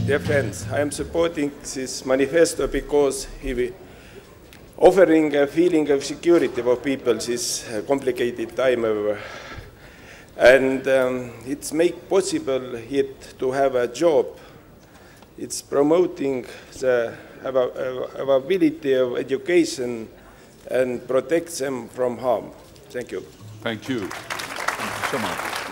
dear friends, I am supporting this manifesto because he offering a feeling of security for people this complicated time of, and it's make possible it to have a job. It's promoting the availability of education and protects them from harm. Thank you. Thank you. Thank you so much.